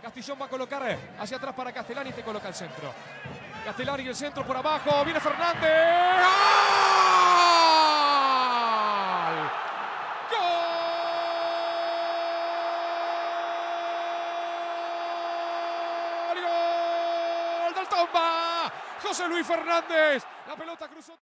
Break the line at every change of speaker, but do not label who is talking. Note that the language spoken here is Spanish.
Castillón va a colocar hacia atrás para Castellani y te coloca el centro. Castellani y el centro por abajo. Viene Fernández. ¡Gol! ¡Gol! ¡Gol del Tomba! José Luis Fernández. La pelota cruzó.